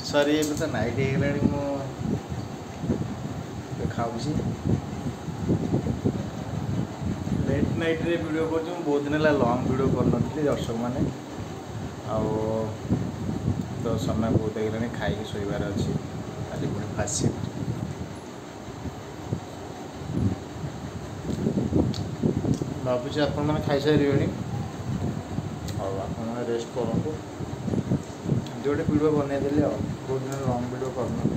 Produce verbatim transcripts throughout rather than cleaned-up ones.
Sorry ये तो night ହେଇଗଲାଣି ମୁଁ ଖାଉଛି लेट नाइट रे वीडियो कर बहुत दिन है लॉन्ग वीडियो करनी दर्शक मैंने आउ तो समय बहुत ହେଇଗଲାଣି खाई शोबार अच्छी खाली पुणी फासी भावुँ आपण मैंने खाई सारे और आप रेस्ट करूँ गोटे वीडियो बनईदेली आ बहुत दिन लॉन्ग वीडियो करनी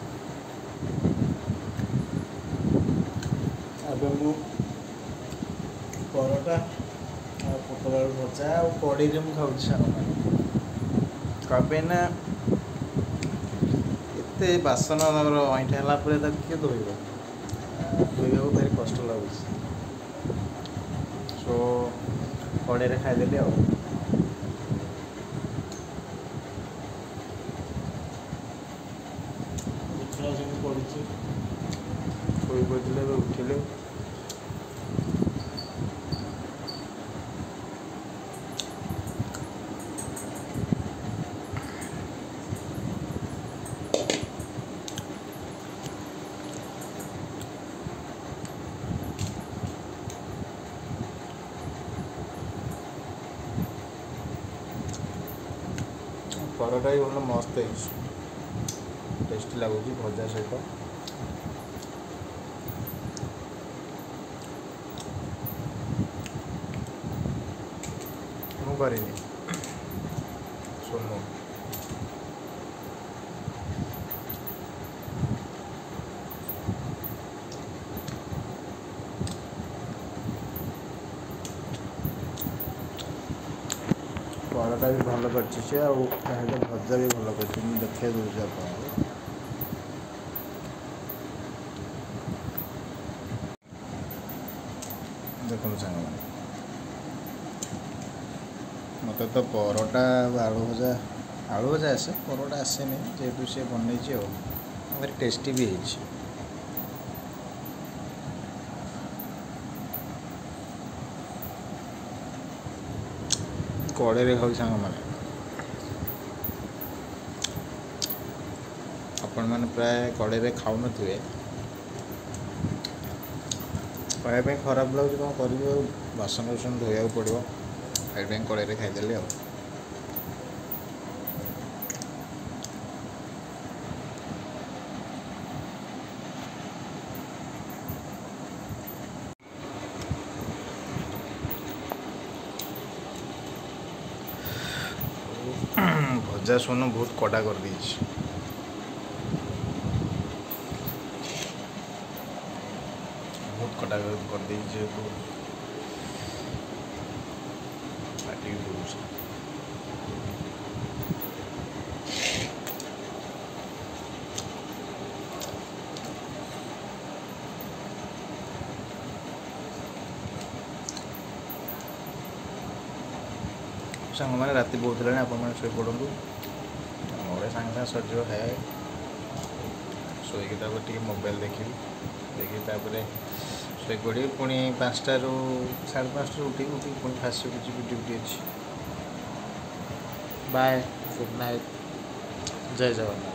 अब परोटा पोटल आलू भजा और कड़े में खाऊँ सारे ना एत बासन अईठा है किए धोब धोवा भारी कष्ट लगुच सो कड़े खाईदेली आ पड़ी शोई पड़े उठिले परोटा भी भल मस्त टेस्टी लगुच भजा सहित मुझे सोनू परोटा भी भल कर भजा भी भल कर देखा दूसरी आप देखो सांग मत तो परोटा आलू भजा आलू भजा आसे परोटा आसे नहीं जेहेतु सी बनई भारी टेस्टी भी है कड़े खाऊ सांग मैंने आपण मैंने प्राय कड़े खाऊ थे खायापी खराब लगे कौन कर बासन बासन धोया पड़ो खाई कड़े खाईदेली आ भजा सोनू बहुत कड़ा कर दी बहुत कड़ा कर दी जेहेतु पार्टी सांग मैंने राति बहुत है आप शो पड़ू मोरे सांगे सांगे सजीव खाए शोक मोबाइल देखी देखी शो पड़ी पुणी पाँचटा रू साढ़े पाँचटा उठी उठी पुणी फास्ट जी ड्यूटी अच्छी बाय गुड नाइट जय जगन्नाथ।